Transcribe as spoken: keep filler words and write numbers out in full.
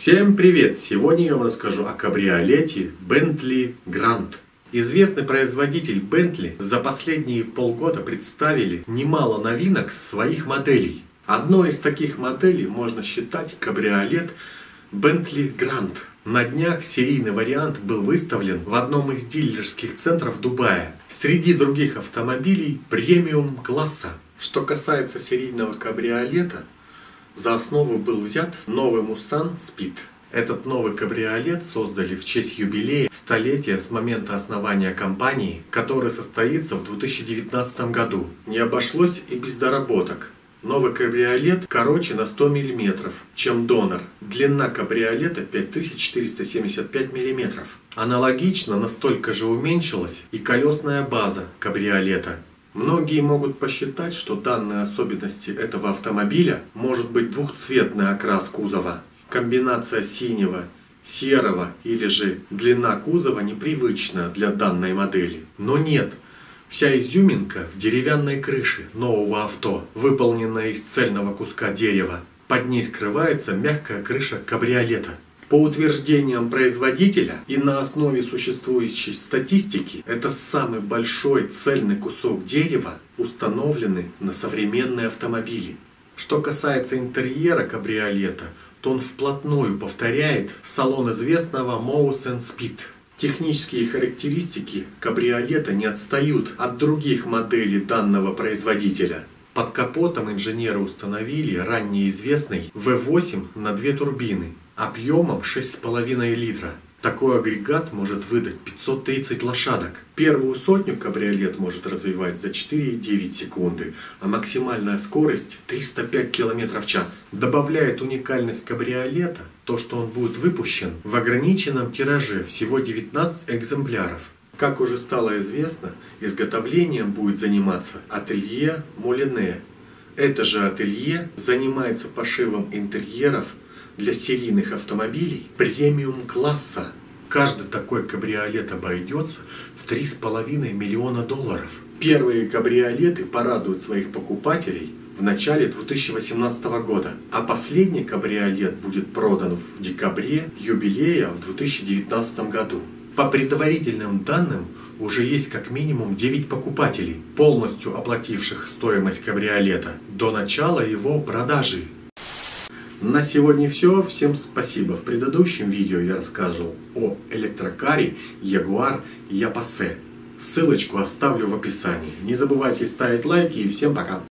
Всем привет! Сегодня я вам расскажу о кабриолете Bentley Grand. Известный производитель Bentley за последние полгода представили немало новинок своих моделей. Одной из таких моделей можно считать кабриолет Bentley Grand. На днях серийный вариант был выставлен в одном из дилерских центров Дубая среди других автомобилей премиум класса. Что касается серийного кабриолета, за основу был взят новый Мусан Speed. Этот новый кабриолет создали в честь юбилея столетия с момента основания компании, который состоится в две тысячи девятнадцатом году. Не обошлось и без доработок. Новый кабриолет короче на сто миллиметров, чем Донор. Длина кабриолета пять тысяч четыреста семьдесят пять миллиметров. Аналогично настолько же уменьшилась и колесная база кабриолета. Многие могут посчитать, что данные особенности этого автомобиля может быть двухцветный окрас кузова. Комбинация синего, серого или же длина кузова непривычна для данной модели. Но нет, вся изюминка в деревянной крыше нового авто, выполненная из цельного куска дерева. Под ней скрывается мягкая крыша кабриолета. По утверждениям производителя и на основе существующей статистики, это самый большой цельный кусок дерева, установленный на современные автомобили. Что касается интерьера кабриолета, то он вплотную повторяет салон известного Mousen Speed. Технические характеристики кабриолета не отстают от других моделей данного производителя. Под капотом инженеры установили ранее известный вэ восемь на две турбины объемом шесть с половиной литра. Такой агрегат может выдать пятьсот тридцать лошадок. Первую сотню кабриолет может развивать за четыре и девять секунды, а максимальная скорость триста пять километров в час. Добавляет уникальность кабриолета то, что он будет выпущен в ограниченном тираже всего девятнадцать экземпляров. Как уже стало известно, изготовлением будет заниматься ателье Молине. Это же ателье занимается пошивом интерьеров для серийных автомобилей премиум класса. Каждый такой кабриолет обойдется в три с половиной миллиона долларов. Первые кабриолеты порадуют своих покупателей в начале две тысячи восемнадцатого года, а последний кабриолет будет продан в декабре юбилея в две тысячи девятнадцатом году. По предварительным данным, уже есть как минимум девять покупателей, полностью оплативших стоимость кабриолета до начала его продажи. На сегодня все. Всем спасибо. В предыдущем видео я рассказывал о электрокаре Jaguar Я-Пассе. Ссылочку оставлю в описании. Не забывайте ставить лайки и всем пока.